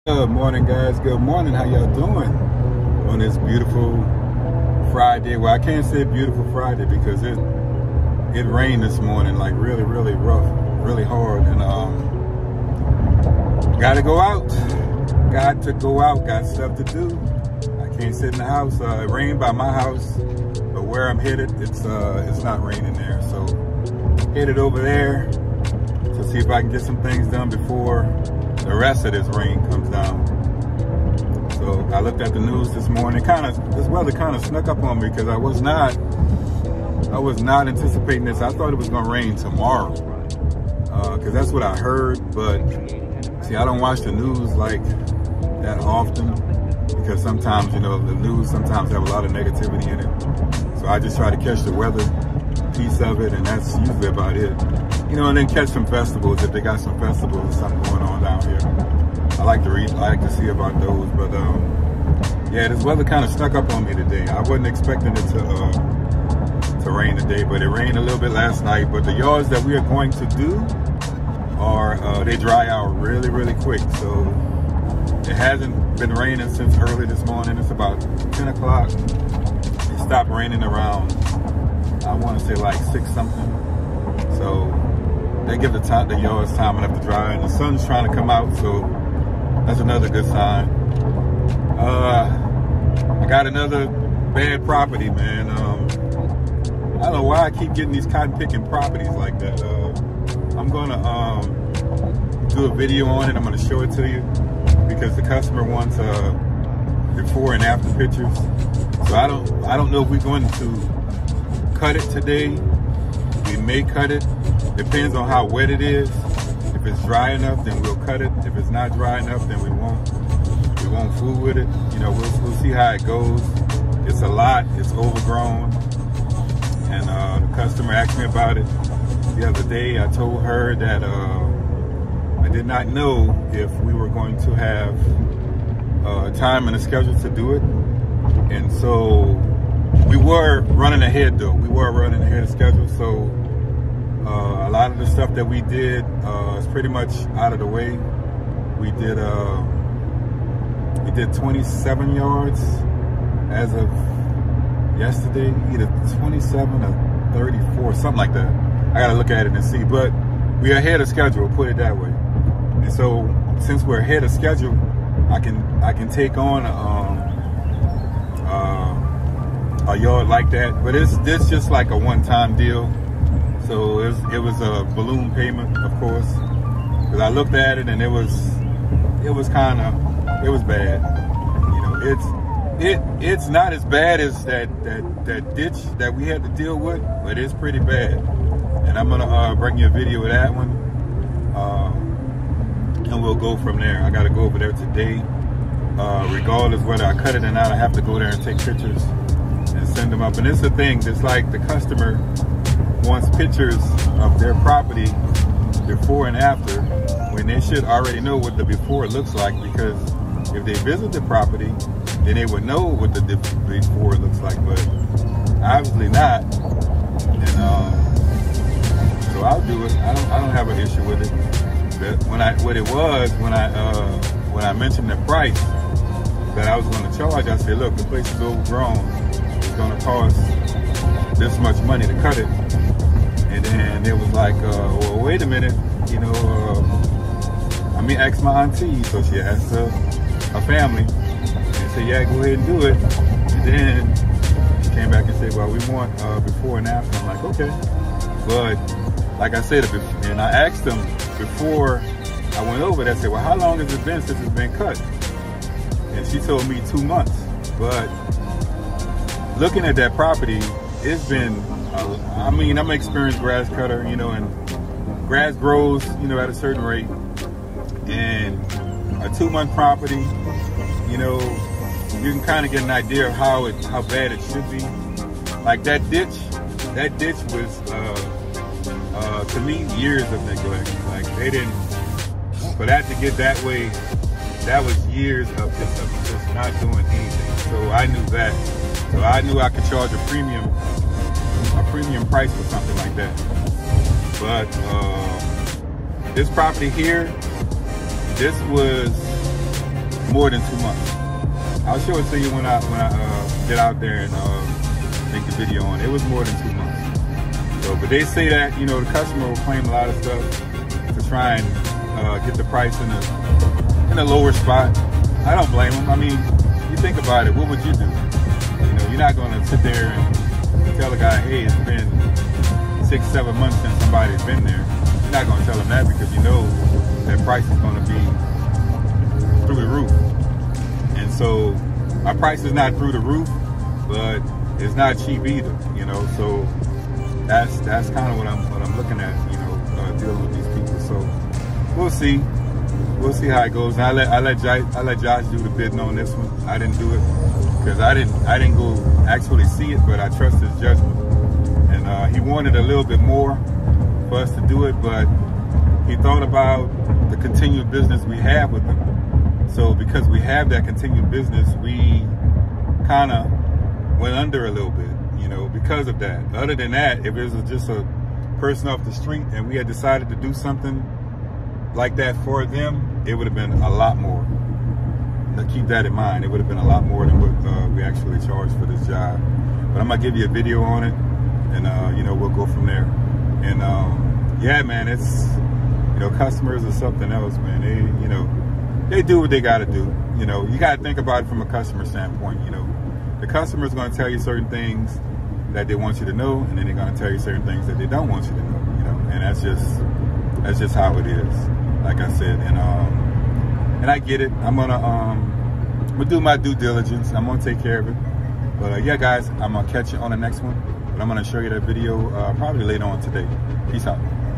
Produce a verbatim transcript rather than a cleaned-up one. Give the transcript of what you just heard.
Good morning, guys. Good morning. How y'all doing on this beautiful Friday? Well, I can't say beautiful Friday because it it rained this morning, like really, really rough, really hard, and um, got to go out. Got to go out. Got stuff to do. I can't sit in the house. Uh, it rained by my house, but where I'm headed, it's uh, it's not raining there. So headed over there to see if I can get some things done before the rest of this rain comes down. So I looked at the news this morning. Kind of, this weather kind of snuck up on me because I was not, I was not anticipating this. I thought it was gonna rain tomorrow because uh, that's what I heard. But see, I don't watch the news like that often because sometimes, you know, the news sometimes have a lot of negativity in it. So I just try to catch the weather piece of it, and that's usually about it. You know, and then catch some festivals if they got some festivals or something going on down here. I like to read, I like to see about those, but um, yeah, this weather kind of snuck up on me today. I wasn't expecting it to uh, to rain today, but it rained a little bit last night. But the yards that we are going to do are, uh, they dry out really, really quick. So it hasn't been raining since early this morning. It's about ten o'clock. It stopped raining around, I want to say like six something. So they give the time, the yards time enough to dry, and the sun's trying to come out, so that's another good sign. Uh, I got another bad property, man. Um, I don't know why I keep getting these cotton picking properties like that. Uh, I'm gonna um, do a video on it. I'm gonna show it to you because the customer wants uh, before and after pictures. So I don't, I don't know if we're going to cut it today. We may cut it. Depends on how wet it is. If it's dry enough, then we'll cut it. If it's not dry enough, then we won't. We won't fool with it. You know, we'll, we'll see how it goes. It's a lot. It's overgrown. And uh, the customer asked me about it the other day. I told her that uh, I did not know if we were going to have uh, time and a schedule to do it. And so we were running ahead, though. We were running ahead of schedule. So Uh, a lot of the stuff that we did uh, is pretty much out of the way. We did uh, we did twenty-seven yards as of yesterday, either twenty-seven or thirty-four, something like that. I gotta look at it and see, but we're ahead of schedule, put it that way. And so since we're ahead of schedule, I can I can take on um, uh, a yard like that, but it's this just like a one-time deal. So it was, it was a balloon payment, of course, because I looked at it and it was, it was kind of, it was bad. You know, it's, it, it's not as bad as that, that, that ditch that we had to deal with, but it's pretty bad. And I'm gonna uh, bring you a video of that one, uh, and we'll go from there. I gotta go over there today. Uh, regardless whether I cut it or not, I have to go there and take pictures and send them up. And it's the thing, it's like the customer wants pictures of their property before and after when they should already know what the before looks like, because if they visit the property, then they would know what the before looks like, but obviously not. And um, so I'll do it. I don't, I don't have an issue with it. But when I, what it was, when I, uh, when I mentioned the price that I was going to charge, I said, look, the place is overgrown. It's going to cost this much money to cut it. And then it was like, uh, well, wait a minute, you know, uh, I mean, ask my auntie. So she asked her, her family and said, yeah, go ahead and do it. And then she came back and said, well, we want uh, before and after. I'm like, okay. But like I said, and I asked them before I went over there, I said, well, how long has it been since it's been cut? And she told me two months. But looking at that property, it's been, uh, I mean, I'm an experienced grass cutter, you know, and grass grows, you know, at a certain rate. And a two-month property, you know, you can kind of get an idea of how it, how bad it should be. Like that ditch, that ditch was, uh, uh, to me, years of neglect. Like they didn't, for that to get that way, that was years of just, of just not doing anything. So I knew that. So I knew I could charge a premium, a premium price for something like that. But uh, this property here, this was more than two months. I'll show it to you when I when I uh, get out there and uh, make the video on it. It was more than two months. So, but they say that, you know, the customer will claim a lot of stuff to try and uh, get the price in a in a lower spot. I don't blame them. I mean, you think about it, what would you do? You know, you're not going to sit there and tell a guy, hey, it's been six, seven months since somebody's been there. You're not going to tell them that because you know that price is going to be through the roof. And so my price is not through the roof, but it's not cheap either, you know. So that's that's kind of what I'm what I'm looking at, you know, uh, dealing with these people. So we'll see. We'll see how it goes. And I let I let Josh, I let Josh do the bidding on this one. I didn't do it because I didn't I didn't go actually see it, but I trust his judgment. And uh, he wanted a little bit more for us to do it, but he thought about the continued business we have with them. So because we have that continued business, we kind of went under a little bit, you know, because of that. Other than that, if it was just a person off the street and we had decided to do something like that for them, it would have been a lot more. Now keep that in mind. It would have been a lot more than what uh, we actually charged for this job. But I'm gonna give you a video on it, and uh, you know, we'll go from there. And um, yeah, man, it's, you know, customers are something else, man. They, you know, they do what they got to do. You know, you got to think about it from a customer standpoint. You know, the customer is going to tell you certain things that they want you to know, and then they're going to tell you certain things that they don't want you to know. You know, and that's just that's just how it is. Like I said, and um, and I get it. I'm gonna um, I'm gonna do my due diligence. I'm gonna take care of it. But uh, yeah, guys, I'm gonna catch you on the next one. But I'm gonna show you that video uh, probably later on today. Peace out.